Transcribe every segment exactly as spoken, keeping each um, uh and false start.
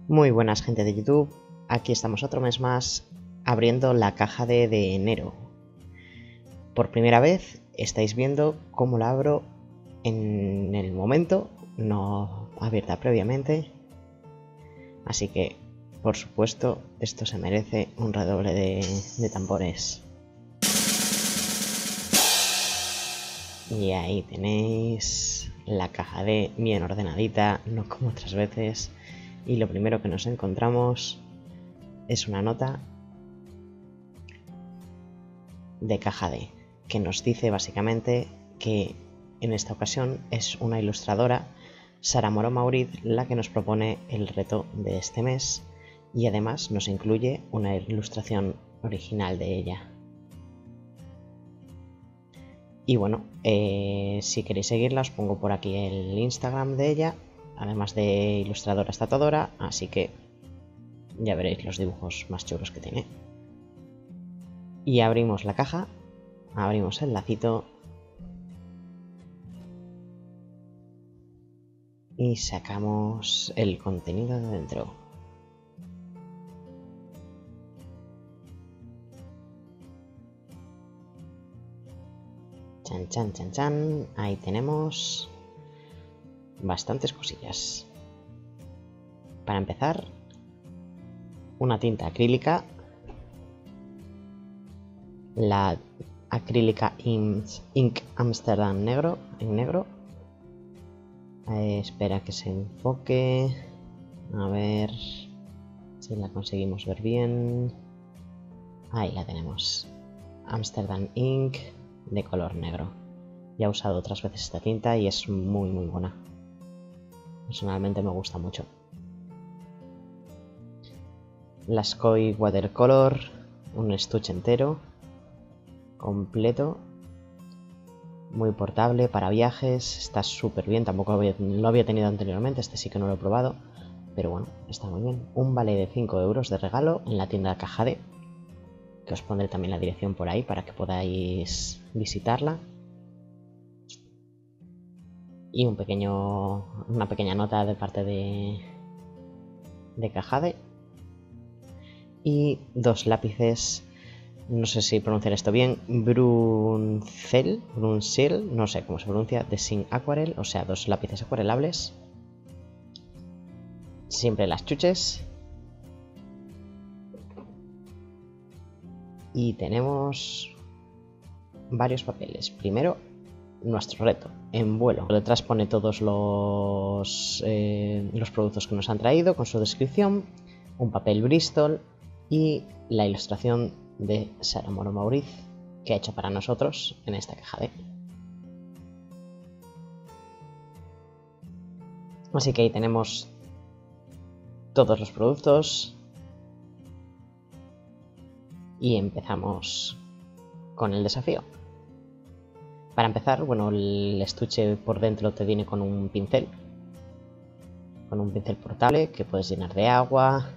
Muy buenas, gente de YouTube, aquí estamos otro mes más abriendo la caja de, de enero. Por primera vez estáis viendo cómo la abro en el momento, no abierta previamente, así que por supuesto esto se merece un redoble de, de tambores. Y ahí tenéis la caja de bien ordenadita, no como otras veces. Y lo primero que nos encontramos es una nota de caja D, que nos dice básicamente que en esta ocasión es una ilustradora, Sara Moro Mauriz, la que nos propone el reto de este mes, y además nos incluye una ilustración original de ella. Y bueno, eh, si queréis seguirla os pongo por aquí el Instagram de ella, además de ilustradora tatuadora, así que ya veréis los dibujos más chulos que tiene. Y abrimos la caja, abrimos el lacito y sacamos el contenido de dentro. Chan, chan, chan, chan. Ahí tenemos bastantes cosillas. Para empezar, una tinta acrílica, la acrílica Ink Amsterdam negro, en negro. Eh, espera que se enfoque, a ver si la conseguimos ver bien. Ahí la tenemos, Amsterdam Ink de color negro. Ya he usado otras veces esta tinta y es muy muy buena. Personalmente me gusta mucho. La Scoy Watercolor, un estuche entero, completo, muy portable para viajes, está súper bien, tampoco había, lo había tenido anteriormente, este sí que no lo he probado, pero bueno, está muy bien. Un vale de cinco euros de regalo en la tienda Caja D, que os pondré también la dirección por ahí para que podáis visitarla. Y un pequeño, una pequeña nota de parte de, de Caja D. Y dos lápices, no sé si pronunciar esto bien, Bruncel, Bruncel, no sé cómo se pronuncia, de Sin Aquarel, o sea, dos lápices acuarelables. Siempre las chuches. Y tenemos varios papeles. Primero, nuestro reto, en vuelo. Detrás pone todos los, eh, los productos que nos han traído con su descripción, un papel Bristol y la ilustración de Sara Moro Mauriz que ha hecho para nosotros en esta caja D. Así que ahí tenemos todos los productos y empezamos con el desafío. Para empezar, bueno, el estuche por dentro te viene con un pincel, con un pincel portable que puedes llenar de agua.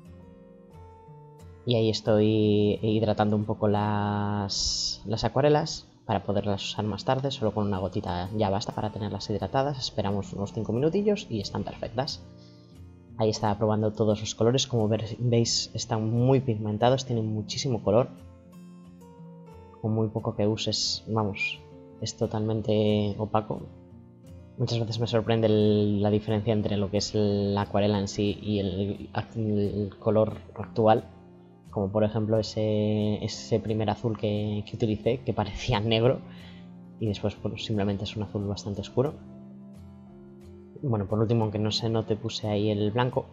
Y ahí estoy hidratando un poco las, las acuarelas para poderlas usar más tarde. Solo con una gotita ya basta para tenerlas hidratadas. Esperamos unos cinco minutillos y están perfectas. Ahí estaba probando todos los colores. Como veis, están muy pigmentados, tienen muchísimo color. Con muy poco que uses, vamos, es totalmente opaco. Muchas veces me sorprende el, la diferencia entre lo que es la acuarela en sí y el, el color actual. Como por ejemplo ese, ese primer azul que, que utilicé, que parecía negro, y después pues, simplemente es un azul bastante oscuro. Bueno, por último, aunque no se note, puse ahí el blanco,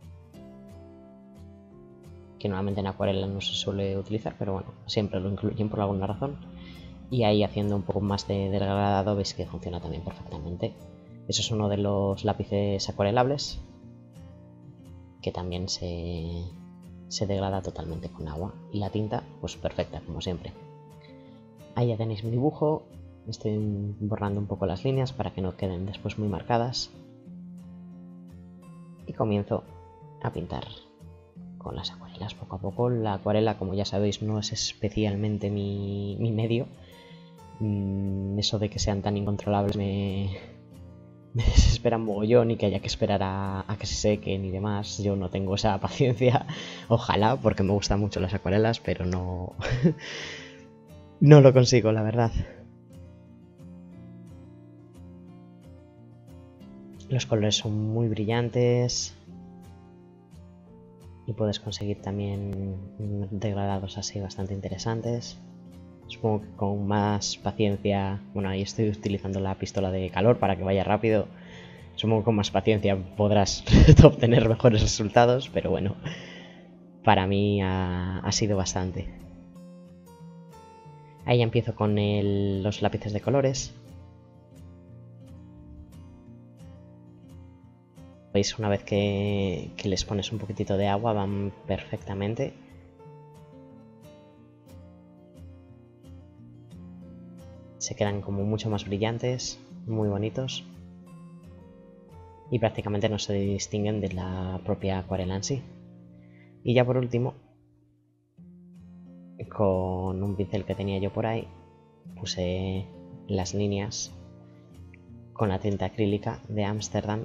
que normalmente en acuarela no se suele utilizar, pero bueno, siempre lo incluyen por alguna razón. Y ahí haciendo un poco más de degradado veis que funciona también perfectamente. Eso es uno de los lápices acuarelables, que también se... se degrada totalmente con agua, y la tinta pues perfecta como siempre. Ahí ya tenéis mi dibujo, estoy borrando un poco las líneas para que no queden después muy marcadas y comienzo a pintar con las acuarelas poco a poco. La acuarela, como ya sabéis, no es especialmente mi, mi medio, mm, eso de que sean tan incontrolables me, me desespera mogollón y que haya que esperar a, a que se sequen y demás. Yo no tengo esa paciencia, ojalá, porque me gustan mucho las acuarelas, pero no, no lo consigo, la verdad. Los colores son muy brillantes y puedes conseguir también degradados así bastante interesantes. Supongo que con más paciencia, bueno, ahí estoy utilizando la pistola de calor para que vaya rápido. Supongo que con más paciencia podrás obtener mejores resultados, pero bueno, para mí ha, ha sido bastante. Ahí ya empiezo con el, los lápices de colores. Veis, una vez que, que les pones un poquitito de agua van perfectamente. Se quedan como mucho más brillantes, muy bonitos. Y prácticamente no se distinguen de la propia acuarela en sí. Y ya por último, con un pincel que tenía yo por ahí, puse las líneas con la tinta acrílica de Ámsterdam.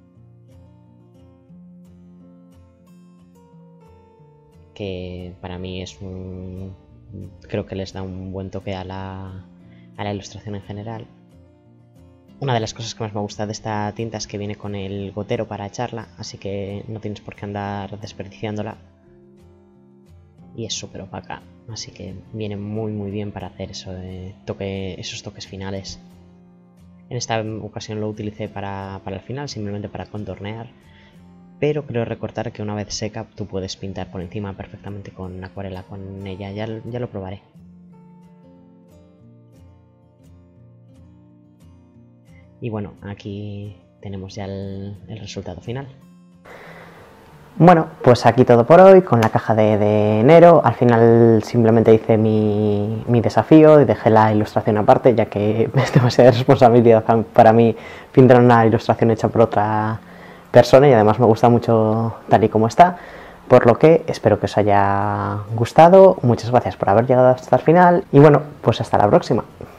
Que para mí es un... creo que les da un buen toque a la, a la ilustración en general. Una de las cosas que más me gusta de esta tinta es que viene con el gotero para echarla, así que no tienes por qué andar desperdiciándola. Y es súper opaca, así que viene muy muy bien para hacer eso de toque, esos toques finales. En esta ocasión lo utilicé para, para el final, simplemente para contornear. Pero creo recordar que una vez seca tú puedes pintar por encima perfectamente con acuarela con ella, ya, ya lo probaré. Y bueno, aquí tenemos ya el, el resultado final. Bueno, pues aquí todo por hoy, con la caja de, de enero. Al final simplemente hice mi, mi desafío y dejé la ilustración aparte, ya que es demasiada responsabilidad para mí pintar una ilustración hecha por otra persona y además me gusta mucho tal y como está, por lo que espero que os haya gustado. Muchas gracias por haber llegado hasta el final y bueno, pues hasta la próxima.